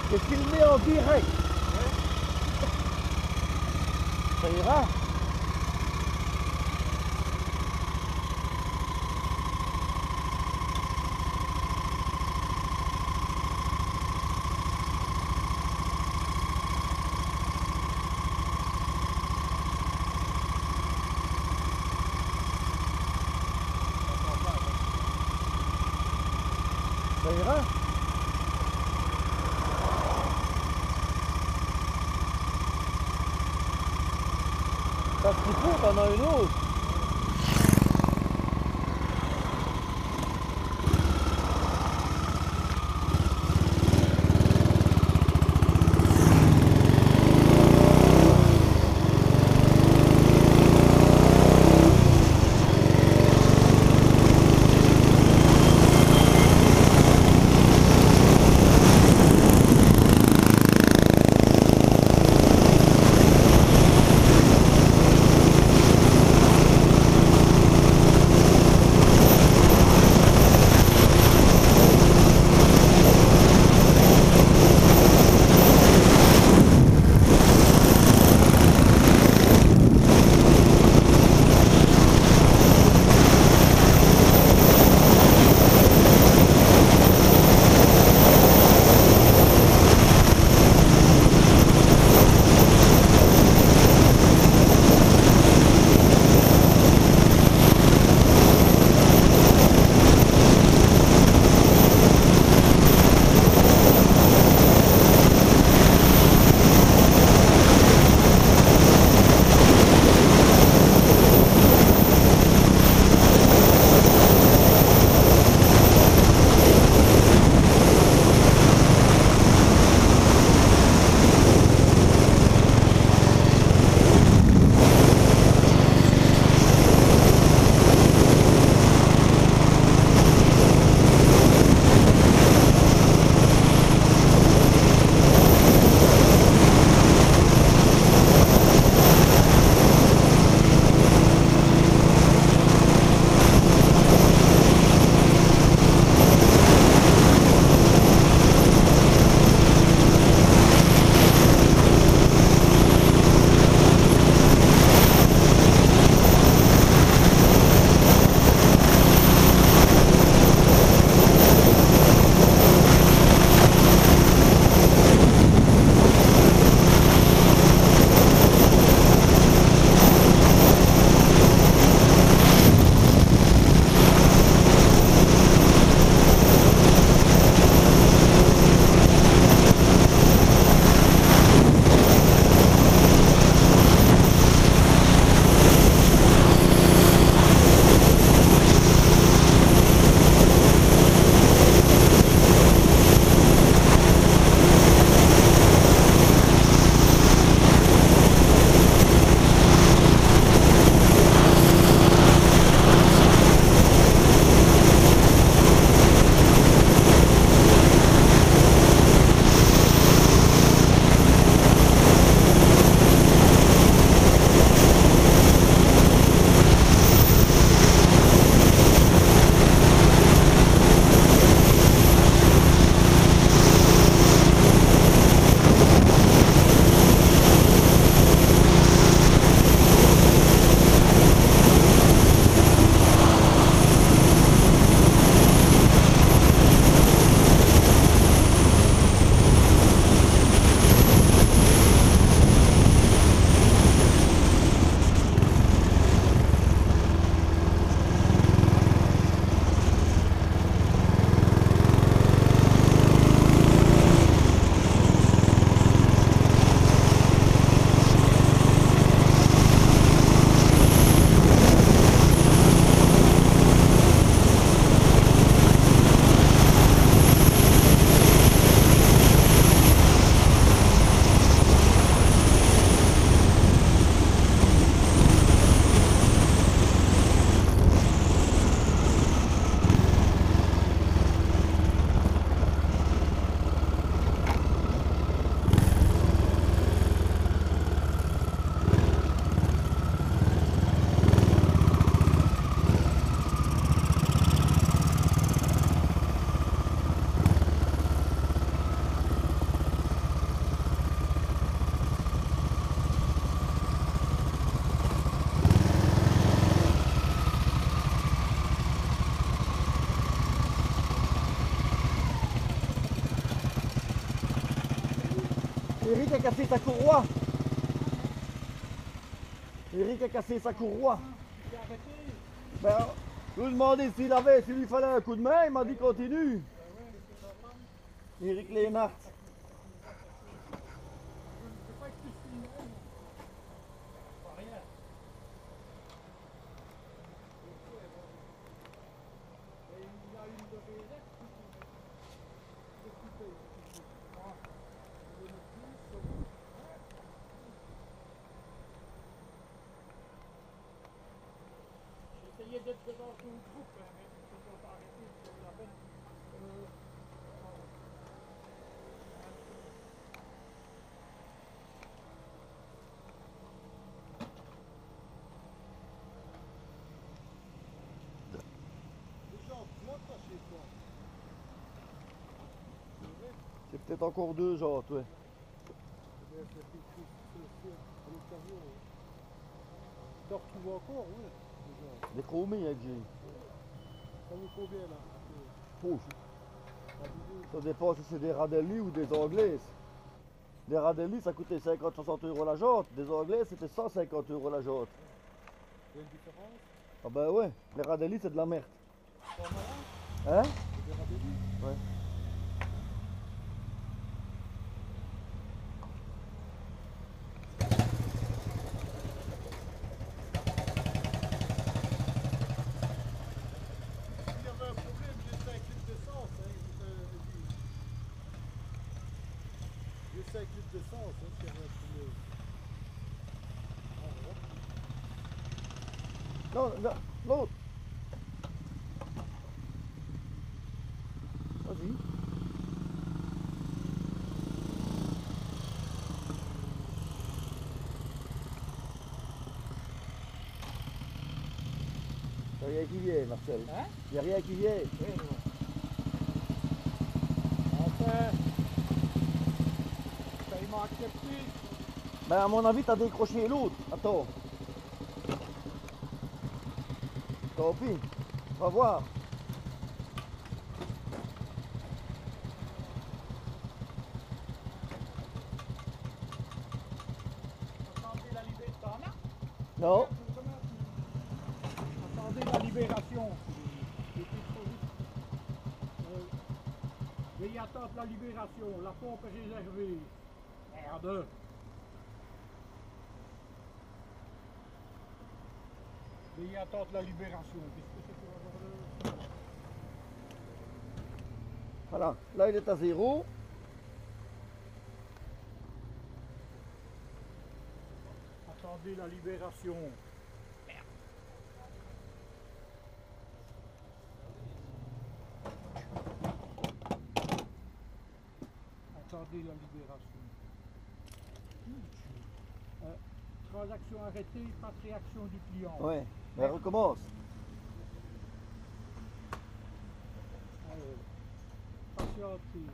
C'est filmé en direct. Ça ira? Ça ira? Parce qu'il faut, t'en as une autre. Eric a cassé sa courroie. Eric a cassé sa courroie. Ben, je lui ai demandé s'il lui fallait un coup de main, il m'a dit continue. Eric Lénart. J'essayais d'être devant tout le groupe, hein, mais ils ne sont pas arrêtés sur la peine. Les gens flottent là chez toi. C'est peut-être encore 2 jours, ouais. Mais c'est quelque chose à l'occasion. Tu en retrouves encore, oui. Déjà. Des chromés avec j'ai. Ça vaut combien là? Pouf. Abusé. Ça dépend si c'est des Radelli ou des Anglaises. Des Radelli, ça coûtait 50-60 euros la jante. Des Anglaises, c'était 150 euros la jante. Il y a une différence? Ah ben ouais, les Radelli, c'est de la merde. C'est en marrant? Hein? C'est des rabellis? Ouais. S'il y avait un problème, j'ai 5 litres d'essence. Hein, j'ai 5 litres d'essence, hein, s'il y avait un problème. Non, non, l'autre. Vas-y. Y'a rien qui vient, Marcel. Hein? Y'a rien qui vient. Oui, oui. Enfin, ça il m'a accepté. Ben à mon avis, t'as décroché l'autre. Attends. Tant pis. On va voir. Attendez la libération. T'en as? Non. Attendez la libération. J'étais trop vite. Veuillez attendre la libération. La pompe est réservée. Merde. Veuillez attendre la libération. Qu'est-ce que c'est pour avoir le... Voilà. Là, il est à 0. Attendez la libération. Attendez la libération. Transaction arrêtée, pas de réaction du client. Ouais. Ben recommence. Alors, patienter.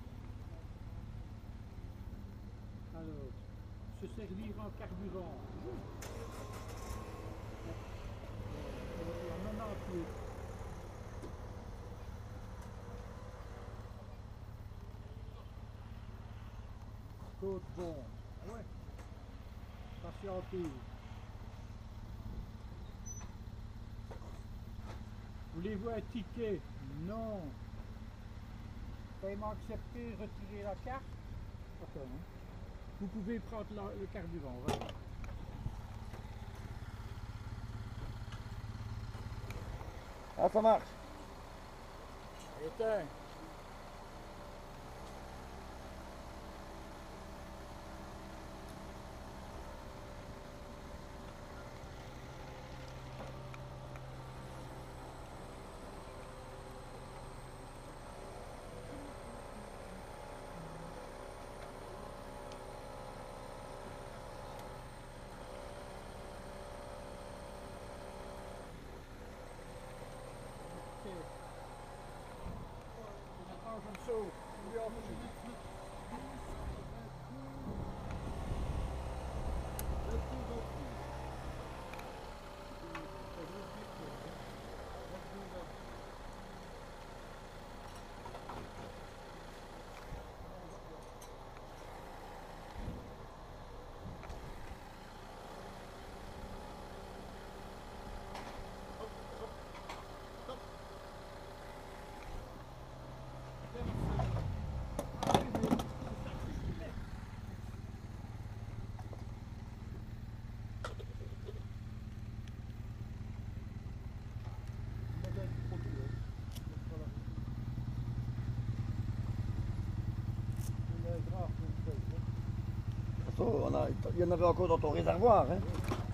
Alors, se servir en carburant. Il y a 98. Code bon. Ouais. Patienter. Voulez-vous un ticket? Non. Paiement accepté, retirer la carte. Attends, hein. Vous pouvez prendre le carburant, voilà. Ah, ça marche. Éteins. ça, il y en avait encore dans ton réservoir. Hein.